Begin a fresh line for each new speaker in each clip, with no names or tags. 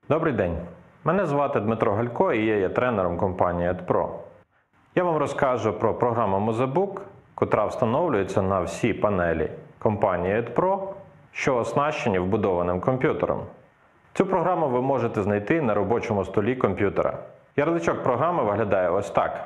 Добрий день. Мене звати Дмитро Галько і я є тренером компанії EdPro. Я вам розкажу про програму Mozabook, котра встановлюється на всі панелі компанії EdPro, що оснащені вбудованим комп'ютером. Цю програму ви можете знайти на робочому столі комп'ютера. Ярличок програми виглядає ось так.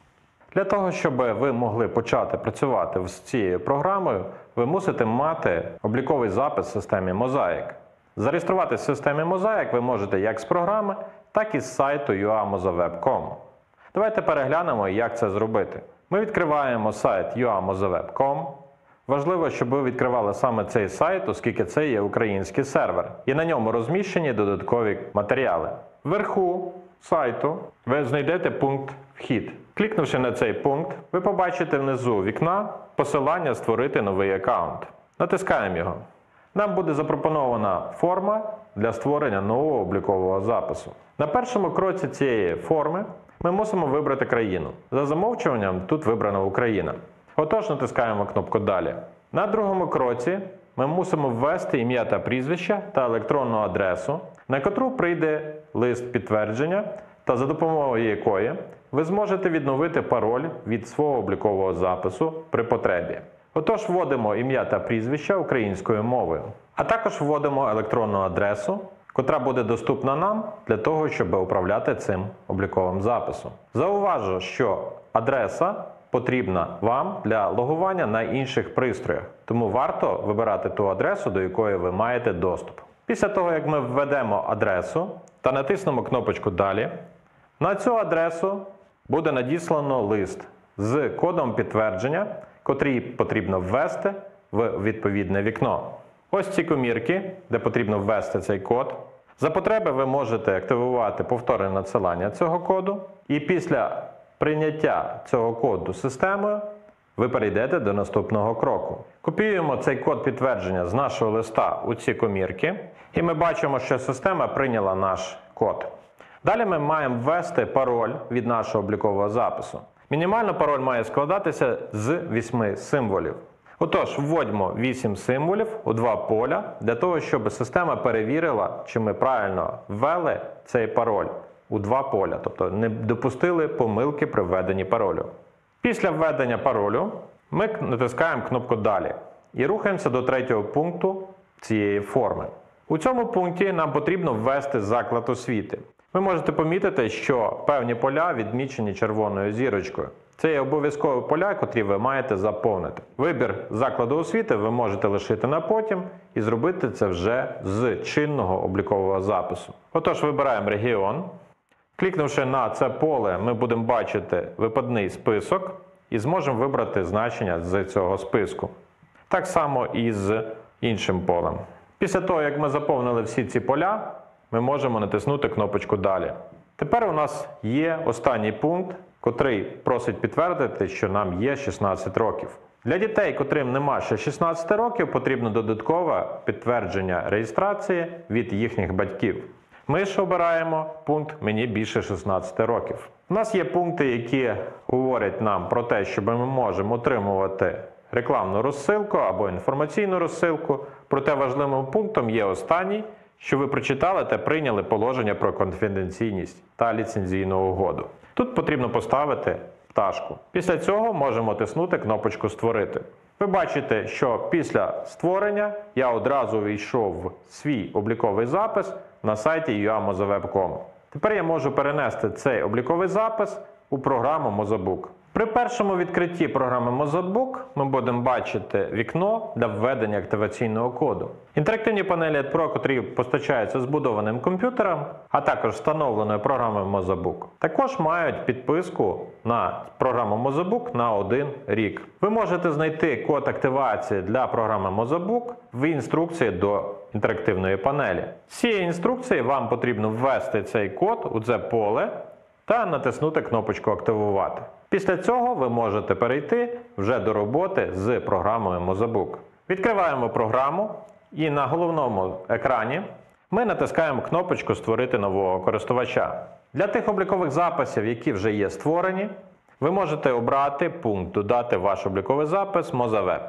Для того, щоб ви могли почати працювати з цією програмою, ви мусите мати обліковий запис в системі Mosaic. Зареєструватися в системі Mosaic ви можете як з програми, так і з сайту ua-mozaweb.com. Давайте переглянемо, як це зробити. Ми відкриваємо сайт ua-mozaweb.com. Важливо, щоб ви відкривали саме цей сайт, оскільки це є український сервер, і на ньому розміщені додаткові матеріали. Вверху сайту ви знайдете пункт «Вхід». Клікнувши на цей пункт, ви побачите внизу вікна посилання «Створити новий аккаунт». Натискаємо його. Нам буде запропонована форма для створення нового облікового запису. На першому кроці цієї форми ми мусимо вибрати країну. За замовчуванням тут вибрана Україна. Отож, натискаємо кнопку «Далі». На другому кроці ми мусимо ввести ім'я та прізвище та електронну адресу, на котру прийде лист підтвердження, та за допомогою якої ви зможете відновити пароль від свого облікового запису при потребі. Отож, вводимо ім'я та прізвище українською мовою, а також вводимо електронну адресу, котра буде доступна нам для того, щоб управляти цим обліковим записом. Зауважу, що адреса потрібна вам для логування на інших пристроях, тому варто вибирати ту адресу, до якої ви маєте доступ. Після того, як ми введемо адресу та натиснемо кнопочку «Далі», на цю адресу буде надіслано лист з кодом підтвердження, котрий потрібно ввести в відповідне вікно. Ось ці комірки, де потрібно ввести цей код. За потреби ви можете активувати повторне надсилання цього коду, і після прийняття цього коду системою ви перейдете до наступного кроку. Копіюємо цей код підтвердження з нашого листа у ці комірки, і ми бачимо, що система прийняла наш код. Далі ми маємо ввести пароль від нашого облікового запису. Мінімально пароль має складатися з 8 символів. Отож, вводимо 8 символів у два поля, для того, щоб система перевірила, чи ми правильно ввели цей пароль у два поля, тобто не допустили помилки при введенні паролю. Після введення паролю ми натискаємо кнопку «Далі» і рухаємося до третього пункту цієї форми. У цьому пункті нам потрібно ввести заклад освіти. Ви можете помітити, що певні поля відмічені червоною зірочкою. Це є обов'язкові поля, котрі ви маєте заповнити. Вибір закладу освіти ви можете лишити на потім і зробити це вже з чинного облікового запису. Отож, вибираємо регіон. Клікнувши на це поле, ми будемо бачити випадний список і зможемо вибрати значення з цього списку. Так само і з іншим полем. Після того, як ми заповнили всі ці поля, ми можемо натиснути кнопочку «Далі». Тепер у нас є останній пункт, котрий просить підтвердити, що нам є 16 років. Для дітей, котрим нема ще 16 років, потрібно додаткове підтвердження реєстрації від їхніх батьків. Ми ж обираємо пункт «Мені більше 16 років». У нас є пункти, які говорять нам про те, що ми можемо отримувати рекламну розсилку або інформаційну розсилку, проте важливим пунктом є останній, що ви прочитали та прийняли положення про конфіденційність та ліцензійну угоду. Тут потрібно поставити пташку. Після цього можемо тиснути кнопочку «Створити». Ви бачите, що після створення я одразу увійшов в свій обліковий запис на сайті ua-mozaweb.com. Тепер я можу перенести цей обліковий запис у програму Mozabook. При першому відкритті програми Mozabook ми будемо бачити вікно для введення активаційного коду. Інтерактивні панелі EdPro, котрі постачаються збудованим комп'ютером, а також встановленою програмою Mozabook, також мають підписку на програму Mozabook на 1 рік. Ви можете знайти код активації для програми Mozabook в інструкції до інтерактивної панелі. З цієї інструкції вам потрібно ввести цей код у це поле та натиснути кнопочку «Активувати». Після цього ви можете перейти вже до роботи з програмою Mozabook. Відкриваємо програму і на головному екрані ми натискаємо кнопочку «Створити нового користувача». Для тих облікових записів, які вже є створені, ви можете обрати пункт «Додати ваш обліковий запис Mozaweb».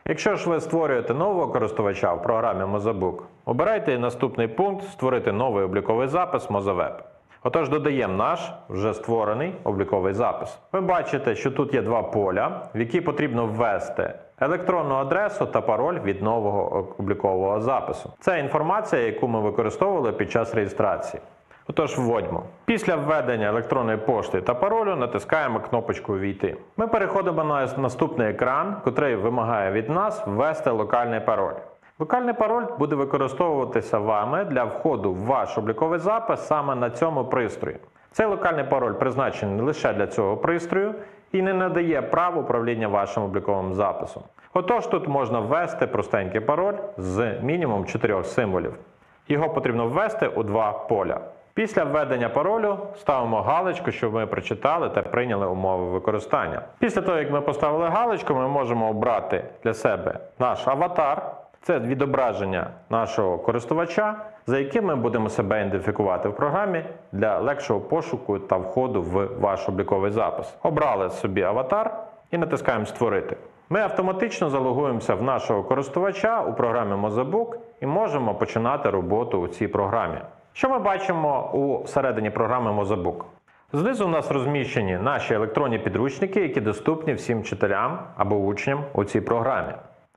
Якщо ж ви створюєте нового користувача в програмі Mozabook, обирайте наступний пункт «Створити новий обліковий запис Mozaweb». Отож, додаємо наш вже створений обліковий запис. Ви бачите, що тут є два поля, в які потрібно ввести електронну адресу та пароль від нового облікового запису. Це інформація, яку ми використовували під час реєстрації. Отож, вводьмо. Після введення електронної пошти та паролю натискаємо кнопочку «Увійти». Ми переходимо на наступний екран, котрий вимагає від нас ввести локальний пароль. Локальний пароль буде використовуватися вами для входу в ваш обліковий запис саме на цьому пристрої. Цей локальний пароль призначений лише для цього пристрою і не надає прав управління вашим обліковим записом. Отож, тут можна ввести простенький пароль з мінімум 4 символів. Його потрібно ввести у два поля. Після введення паролю ставимо галочку, щоб ми прочитали та прийняли умови використання. Після того, як ми поставили галочку, ми можемо обрати для себе наш аватар. Це відображення нашого користувача, за яким ми будемо себе ідентифікувати в програмі для легшого пошуку та входу в ваш обліковий запис. Обрали собі аватар і натискаємо «Створити». Ми автоматично залогуємося в нашого користувача у програмі Mozabook і можемо починати роботу у цій програмі. Що ми бачимо у середині програми Mozabook? Знизу у нас розміщені наші електронні підручники, які доступні всім вчителям або учням у цій програмі.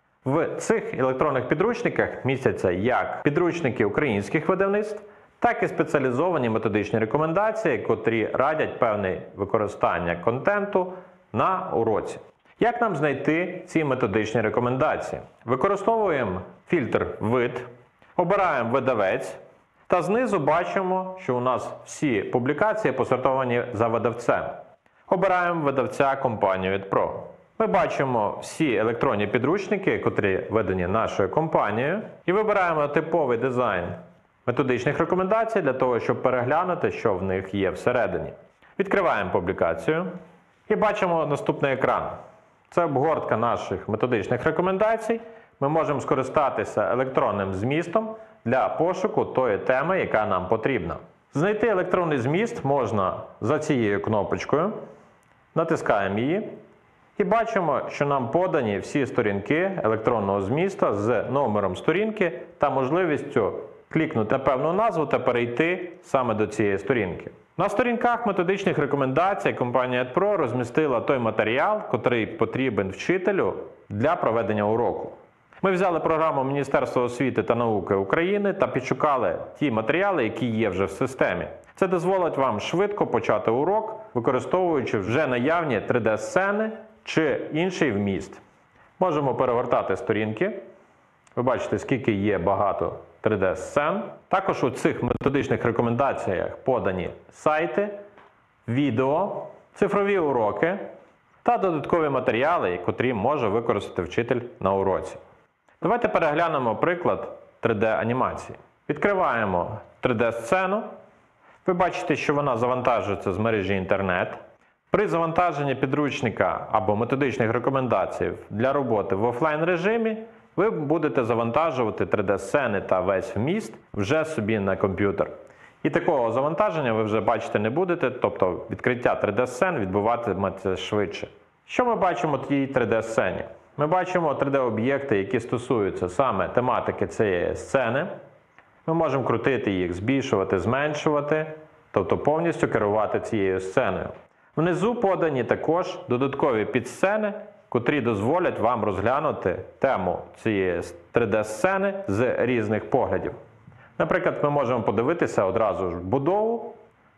В цих електронних підручниках містяться як підручники українських видавництв, так і спеціалізовані методичні рекомендації, котрі радять певне використання контенту на уроці. Як нам знайти ці методичні рекомендації? Використовуємо фільтр «Вид», обираємо «Видавець» та знизу бачимо, що у нас всі публікації посортовані за видавцем. Обираємо видавця компанію EdPro. Ми бачимо всі електронні підручники, котрі видані нашою компанією, і вибираємо типовий дизайн методичних рекомендацій для того, щоб переглянути, що в них є всередині. Відкриваємо публікацію і бачимо наступний екран. Це обгортка наших методичних рекомендацій. Ми можемо скористатися електронним змістом для пошуку тої теми, яка нам потрібна. Знайти електронний зміст можна за цією кнопочкою. Натискаємо її. І бачимо, що нам подані всі сторінки електронного змісту з номером сторінки та можливістю клікнути на певну назву та перейти саме до цієї сторінки. На сторінках методичних рекомендацій компанія EdPro розмістила той матеріал, котрий потрібен вчителю для проведення уроку. Ми взяли програму Міністерства освіти та науки України та підшукали ті матеріали, які є вже в системі. Це дозволить вам швидко почати урок, використовуючи вже наявні 3D-сцени чи інший вміст. Можемо перегортати сторінки. Ви бачите, скільки є багато 3D-сцен. Також у цих методичних рекомендаціях подані сайти, відео, цифрові уроки та додаткові матеріали, котрі може використати вчитель на уроці. Давайте переглянемо приклад 3D-анімації. Відкриваємо 3D-сцену. Ви бачите, що вона завантажується з мережі інтернет. При завантаженні підручника або методичних рекомендацій для роботи в офлайн режимі ви будете завантажувати 3D-сцени та весь вміст вже собі на комп'ютер. І такого завантаження ви вже бачити не будете, тобто відкриття 3D-сцен відбуватиметься швидше. Що ми бачимо в тій 3D-сцені? Ми бачимо 3D-об'єкти, які стосуються саме тематики цієї сцени. Ми можемо крутити їх, збільшувати, зменшувати, тобто повністю керувати цією сценою. Внизу подані також додаткові підсцени, котрі дозволять вам розглянути тему цієї 3D-сцени з різних поглядів. Наприклад, ми можемо подивитися одразу ж будову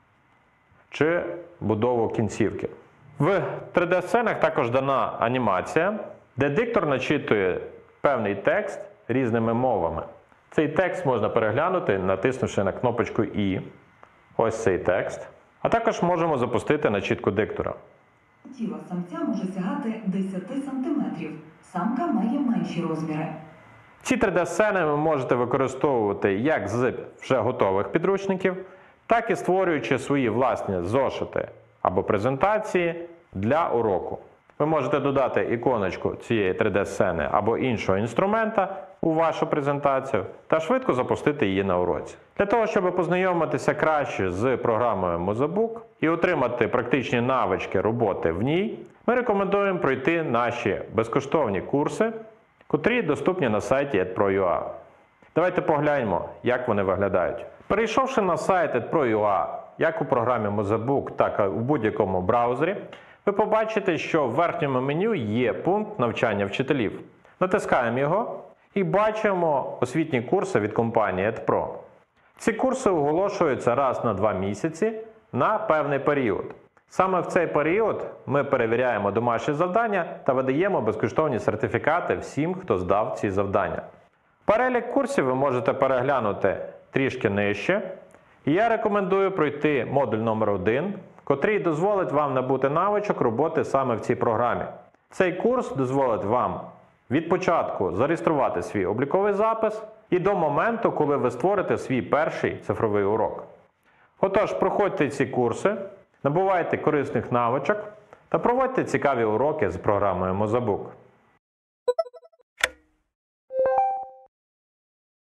чи будову кінцівки. В 3D-сценах також дана анімація, де диктор начитує певний текст різними мовами. Цей текст можна переглянути, натиснувши на кнопочку «І». Ось цей текст. А також можемо запустити начітку диктора.
Тіло самця може сягати 10 см. Самка має менші розміри.
Ці 3D-сцени ви можете використовувати як з вже готових підручників, так і створюючи свої власні зошити або презентації для уроку. Ви можете додати іконочку цієї 3D-сцени або іншого інструмента у вашу презентацію та швидко запустити її на уроці. Для того, щоб познайомитися краще з програмою Mozabook і отримати практичні навички роботи в ній, ми рекомендуємо пройти наші безкоштовні курси котрі доступні на сайті edpro.ua. Давайте погляньмо, як вони виглядають. Перейшовши на сайт edpro.ua, як у програмі Mozabook, так і у будь-якому браузері, ви побачите, що в верхньому меню є пункт навчання вчителів. Натискаємо його і бачимо освітні курси від компанії edpro. Ці курси оголошуються раз на 2 місяці на певний період. Саме в цей період ми перевіряємо домашні завдання та видаємо безкоштовні сертифікати всім, хто здав ці завдання. Перелік курсів ви можете переглянути трішки нижче. І я рекомендую пройти модуль номер 1, котрий дозволить вам набути навичок роботи саме в цій програмі. Цей курс дозволить вам від початку зареєструвати свій обліковий запис і до моменту, коли ви створите свій перший цифровий урок. Отож, проходьте ці курси, набувайте корисних навичок та проводьте цікаві уроки з програмою Mozabook.